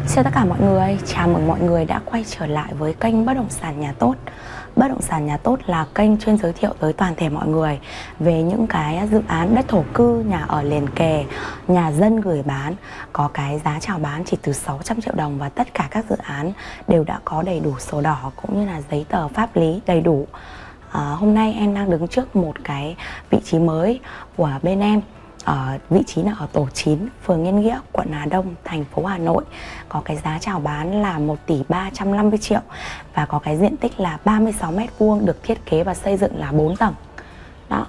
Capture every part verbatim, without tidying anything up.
Chào tất cả mọi người, chào mừng mọi người đã quay trở lại với kênh Bất động sản nhà tốt. Bất động sản nhà tốt là kênh chuyên giới thiệu tới toàn thể mọi người về những cái dự án đất thổ cư, nhà ở liền kề, nhà dân gửi bán, có cái giá chào bán chỉ từ sáu trăm triệu đồng và tất cả các dự án đều đã có đầy đủ sổ đỏ cũng như là giấy tờ pháp lý đầy đủ. À, hôm nay em đang đứng trước một cái vị trí mới của bên em. Ở vị trí là ở tổ chín, phường Yên Nghĩa, quận Hà Đông, thành phố Hà Nội. Có cái giá chào bán là một tỷ ba trăm năm mươi triệu và có cái diện tích là ba mươi sáu mét vuông, được thiết kế và xây dựng là bốn tầng. Đó.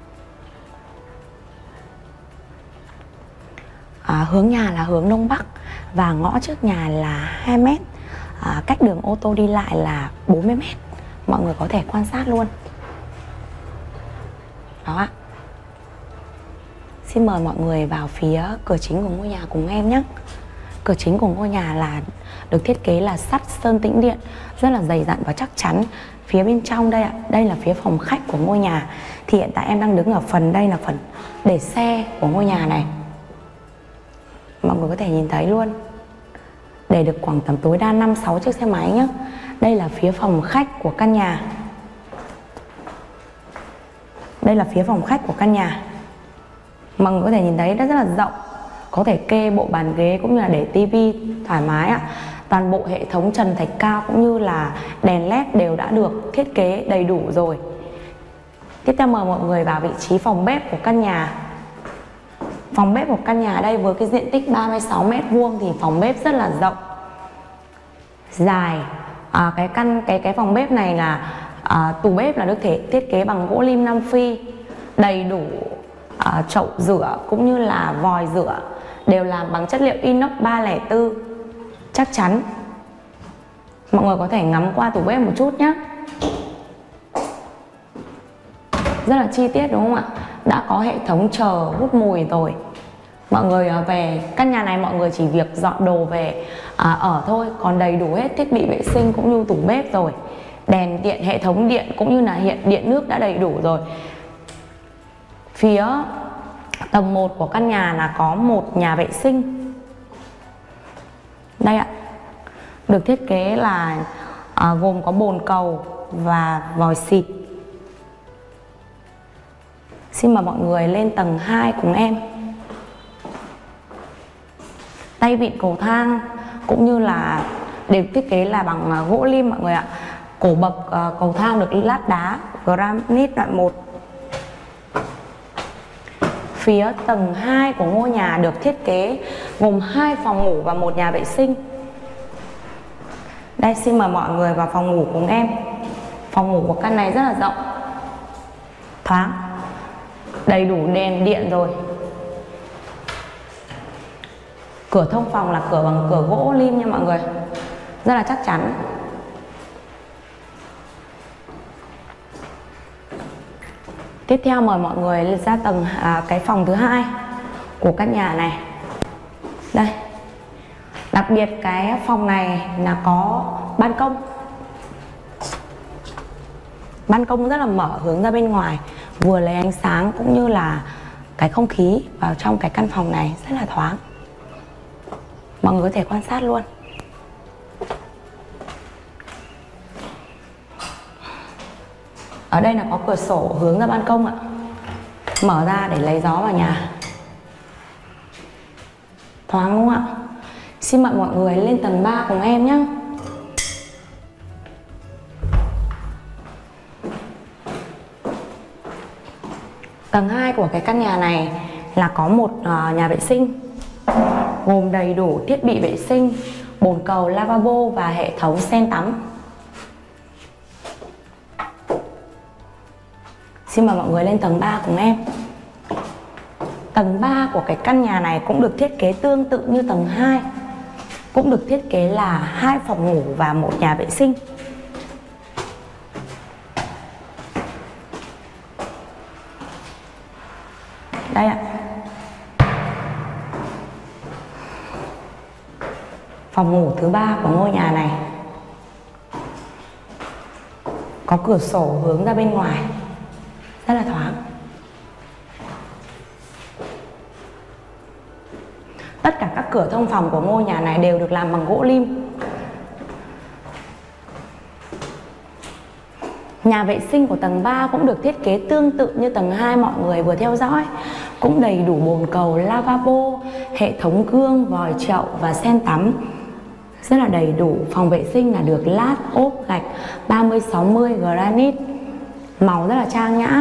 À, hướng nhà là hướng Đông Bắc và ngõ trước nhà là hai mét. À, cách đường ô tô đi lại là bốn mươi mét. Mọi người có thể quan sát luôn. Đó ạ. Xin mời mọi người vào phía cửa chính của ngôi nhà cùng em nhé. Cửa chính của ngôi nhà là được thiết kế là sắt sơn tĩnh điện, rất là dày dặn và chắc chắn. Phía bên trong đây ạ, đây là phía phòng khách của ngôi nhà. Thì hiện tại em đang đứng ở phần đây là phần để xe của ngôi nhà này. Mọi người có thể nhìn thấy luôn. Để được khoảng tầm tối đa năm sáu chiếc xe máy nhé. Đây là phía phòng khách của căn nhà. Đây là phía phòng khách của căn nhà. Mọi người có thể nhìn thấy nó rất là rộng, có thể kê bộ bàn ghế cũng như là để tivi thoải mái ạ. Toàn bộ hệ thống trần thạch cao cũng như là đèn led đều đã được thiết kế đầy đủ rồi. Tiếp theo mời mọi người vào vị trí phòng bếp của căn nhà. Phòng bếp của căn nhà đây với cái diện tích ba mươi sáu mét vuông thì phòng bếp rất là rộng, dài. À, cái căn cái cái phòng bếp này là à, tủ bếp là được thể thiết kế bằng gỗ lim Nam Phi, đầy đủ. À, chậu rửa cũng như là vòi rửa đều làm bằng chất liệu inox ba không bốn chắc chắn. Mọi người có thể ngắm qua tủ bếp một chút nhé. Rất là chi tiết đúng không ạ? Đã có hệ thống chờ hút mùi rồi. Mọi người về căn nhà này mọi người chỉ việc dọn đồ về à, ở thôi, còn đầy đủ hết thiết bị vệ sinh cũng như tủ bếp rồi. Đèn điện, hệ thống điện cũng như là hiện điện nước đã đầy đủ rồi. Phía tầng một của căn nhà là có một nhà vệ sinh. Đây ạ. Được thiết kế là à, gồm có bồn cầu và vòi xịt. Xin mời mọi người lên tầng hai cùng em. Tay vịn cầu thang cũng như là đều thiết kế là bằng gỗ lim mọi người ạ. Cổ bậc uh, cầu thang được lát đá granite loại một. Phía tầng hai của ngôi nhà được thiết kế gồm hai phòng ngủ và một nhà vệ sinh. Đây, xin mời mọi người vào phòng ngủ cùng em. Phòng ngủ của căn này rất là rộng, thoáng, đầy đủ đèn điện rồi. Cửa thông phòng là cửa bằng cửa gỗ lim nha mọi người, rất là chắc chắn. Tiếp theo mời mọi người ra tầng à, cái phòng thứ hai của căn nhà này. Đây. Đặc biệt cái phòng này là có ban công. Ban công rất là mở hướng ra bên ngoài, vừa lấy ánh sáng cũng như là cái không khí vào trong cái căn phòng này rất là thoáng. Mọi người có thể quan sát luôn. Ở đây là có cửa sổ hướng ra ban công ạ. Mở ra để lấy gió vào nhà. Thoáng đúng không ạ? Xin mời mọi người lên tầng ba cùng em nhé. Tầng hai của cái căn nhà này là có một uh, nhà vệ sinh gồm đầy đủ thiết bị vệ sinh, bồn cầu, lavabo và hệ thống sen tắm. Xin mời mọi người lên tầng ba cùng em. Tầng ba của cái căn nhà này cũng được thiết kế tương tự như tầng hai. Cũng được thiết kế là hai phòng ngủ và một nhà vệ sinh. Đây ạ. Phòng ngủ thứ ba của ngôi nhà này có cửa sổ hướng ra bên ngoài, rất là thoáng. Tất cả các cửa thông phòng của ngôi nhà này đều được làm bằng gỗ lim. Nhà vệ sinh của tầng ba cũng được thiết kế tương tự như tầng hai mọi người vừa theo dõi. Cũng đầy đủ bồn cầu, lavabo, hệ thống gương, vòi chậu và sen tắm. Rất là đầy đủ. Phòng vệ sinh là được lát ốp gạch ba mươi sáu mươi granite. Màu rất là trang nhã.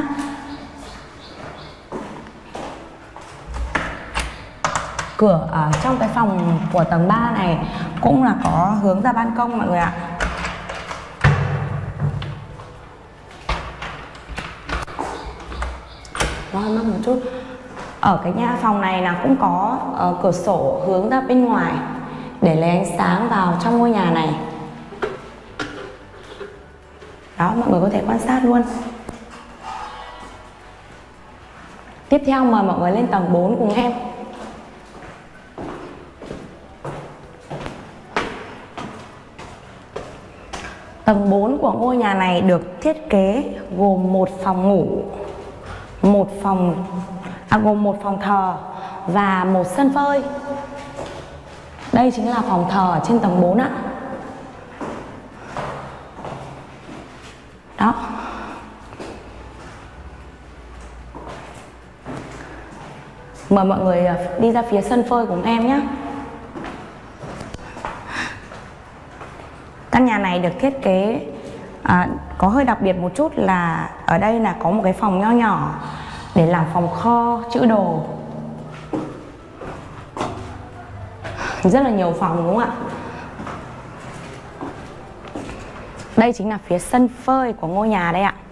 Cửa ở trong cái phòng của tầng ba này cũng là có hướng ra ban công mọi người ạ. Rồi, mất một chút. Ở cái nhà phòng này là cũng có uh, cửa sổ hướng ra bên ngoài để lấy ánh sáng vào trong ngôi nhà này. Đó, mọi người có thể quan sát luôn. Tiếp theo mời mọi người lên tầng bốn cùng em. Tầng bốn của ngôi nhà này được thiết kế gồm một phòng ngủ, một phòng à, gồm một phòng thờ và một sân phơi. Đây chính là phòng thờ ở trên tầng bốn ạ. Đó. Mời mọi người đi ra phía sân phơi cùng em nhé. Căn nhà này được thiết kế à, có hơi đặc biệt một chút là ở đây là có một cái phòng nho nhỏ để làm phòng kho trữ đồ. Rất là nhiều phòng đúng không ạ? Đây chính là phía sân phơi của ngôi nhà đây ạ.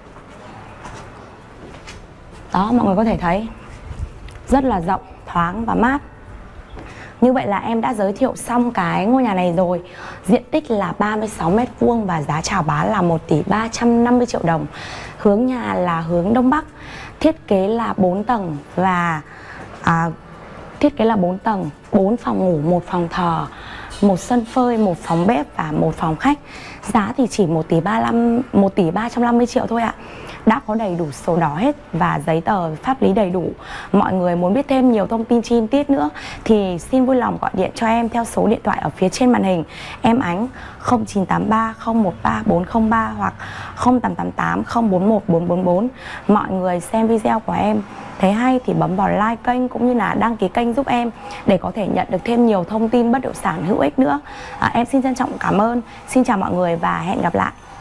Đó, mọi người có thể thấy rất là rộng, thoáng và mát. Như vậy là em đã giới thiệu xong cái ngôi nhà này rồi. Diện tích là ba mươi sáu mét vuông và giá chào bán là một tỷ ba trăm năm mươi triệu đồng. Hướng nhà là hướng Đông Bắc. Thiết kế là bốn tầng và à, thiết kế là bốn tầng, bốn phòng ngủ, một phòng thờ, một sân phơi, một phòng bếp và một phòng khách. Giá thì chỉ một tỷ ba trăm năm mươi triệu thôi ạ. Đã có đầy đủ sổ đỏ hết và giấy tờ pháp lý đầy đủ. Mọi người muốn biết thêm nhiều thông tin chi tiết nữa thì xin vui lòng gọi điện cho em theo số điện thoại ở phía trên màn hình. Em Ánh không chín tám ba không một ba bốn không ba hoặc không tám tám tám không bốn một bốn bốn bốn. Mọi người xem video của em thấy hay thì bấm vào like kênh cũng như là đăng ký kênh giúp em để có thể nhận được thêm nhiều thông tin bất động sản hữu ích nữa. À, em xin trân trọng cảm ơn. Xin chào mọi người và hẹn gặp lại.